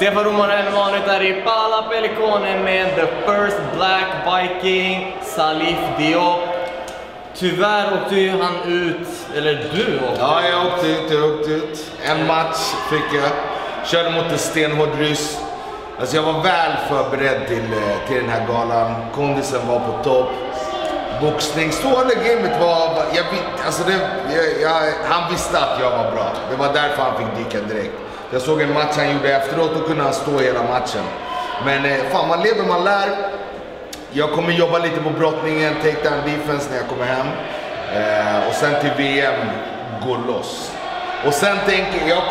Stefan Romare med vanligt är i Pala Pelikone med The First Black Viking, Salif Diop. Tyvärr åkte ju han ut, eller du åkte. Ja, jag åkte ut. En match fick jag. Körde mot en stenhård ryss. Alltså jag var väl förberedd till den här galan. Kondisen var på topp. Boxning, stående gamet var... han visste att jag var bra. Det var därför han fick dyka direkt. Jag såg en match han gjorde efteråt och kunde han stå hela matchen. Men fan, man lever, man lär. Jag kommer jobba lite på brottningen, takedown defense när jag kommer hem. Och sen till VM, gå loss. Och sen tänker jag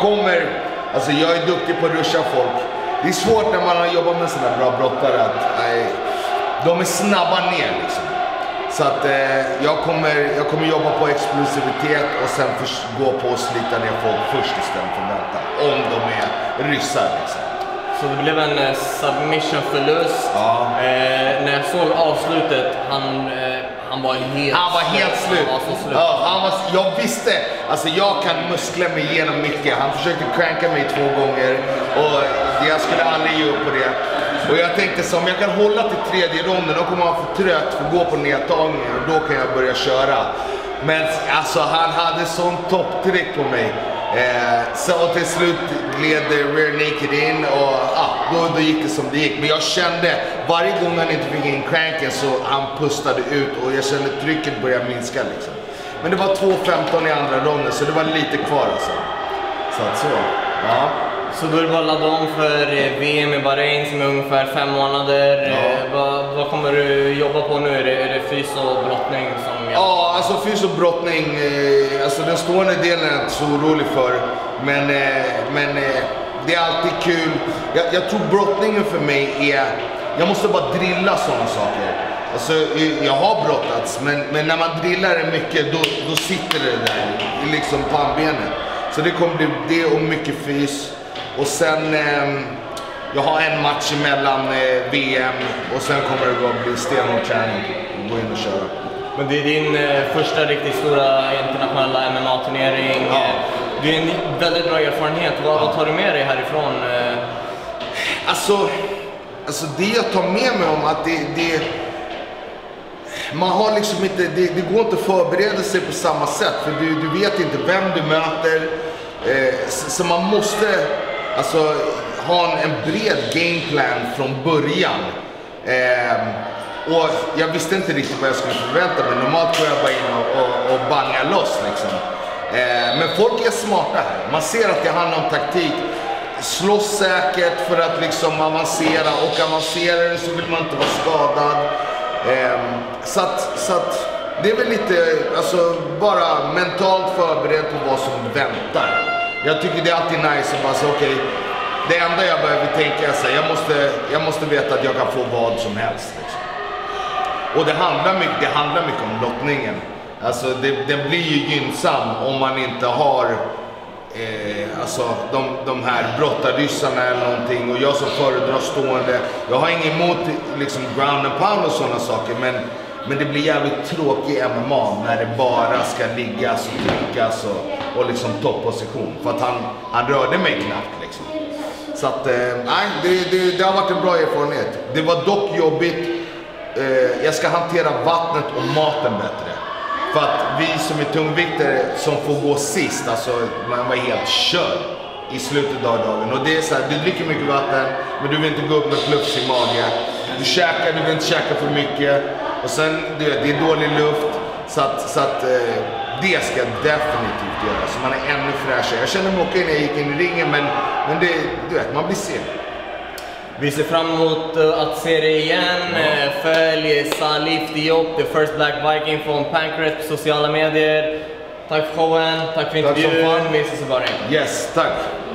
jag är duktig på att ruscha folk. Det är svårt när man har jobbat med sådana bra brottare att de är snabba ner liksom. Så att jag kommer jobba på explosivitet och sen gå på och slita ner folk först istället för att vänta. Om de är ryssar liksom. Så det blev en submission-förlust. Ja. När jag såg avslutet, han var helt slut. Ja, jag visste, alltså jag kan muskla mig igenom mycket. Han försökte cranka mig 2 gånger och jag skulle aldrig ge upp på det. Och jag tänkte så om jag kan hålla till 3:e ronden, då kommer han för trött för att gå på nedtagningen och då kan jag börja köra. Men alltså han hade sån topptryck på mig. Så till slut gled rear naked in och då gick det som det gick. Men jag kände varje gång han inte fick in cranken så han pustade ut och jag kände trycket började minska liksom. Men det var 2:15 i andra ronden så det var lite kvar alltså. Så ja. Så då är det bara ladda om för VM i Bahrain som är ungefär 5 månader. Ja. Vad kommer du jobba på nu? Är det fys och brottning som gäller? Ja, alltså fys och brottning. Alltså den stående delen är jag inte så orolig för. Men det är alltid kul. Jag tror brottningen för mig är... Jag måste bara drilla sådana saker. Alltså jag har brottats, men när man drillar det mycket då sitter det där liksom på pannbenet. Så det kommer bli det och mycket fys. Och sen, jag har en match emellan VM och sen kommer det att bli stenhård träning och gå in och köra. Men det är din första riktigt stora internationella MMA-turnering. Ja. Det är en väldigt bra erfarenhet. Vad tar du med dig härifrån? Alltså det jag tar med mig om att man har liksom inte, det går inte att förbereda sig på samma sätt för du vet inte vem du möter. Så man måste ha en bred gameplan från början. Och jag visste inte riktigt vad jag skulle förvänta mig. Normalt går jag bara in och bangar loss liksom. Men folk är smarta här. Man ser att det handlar om taktik. Slåss säkert för att liksom avancera. Och avancerar så vill man inte vara skadad. Så att det är väl lite, bara mentalt förberedd på vad som väntar. Jag tycker det är alltid nice att bara säga okej, det enda jag behöver tänka är så jag måste veta att jag kan få vad som helst liksom. Och det handlar mycket om lottningen. Alltså det blir ju gynnsam om man inte har de här brottarryssarna eller någonting. Och jag som föredrar stående, jag har inget emot liksom ground and pound och sådana saker, men det blir jävligt tråkigt MMA när det bara ska liggas och tryckas och liksom topposition. För att han rörde mig knappt liksom. Så att, det har varit en bra erfarenhet. Det var dock jobbigt. Jag ska hantera vattnet och maten bättre. För att vi som är tungviktare som får gå sist, man var helt körd i slutet av dagen. Och det är så här, du dricker mycket vatten, men du vill inte gå upp med plufs i magen. Du vill inte käka för mycket. Och sen, du vet, det är dålig luft. Så att det ska jag definitivt göra. Så man är ännu fräschare. Jag kände mig okej när jag gick in i ringen, men det, du vet, man blir sen. Vi ser fram emot att se dig igen. Följ Salif Diop, The First Black Viking från Pancret på sociala medier. Tack för showen, tack för intervjun. Vi ses i Bahrain. Yes, tack.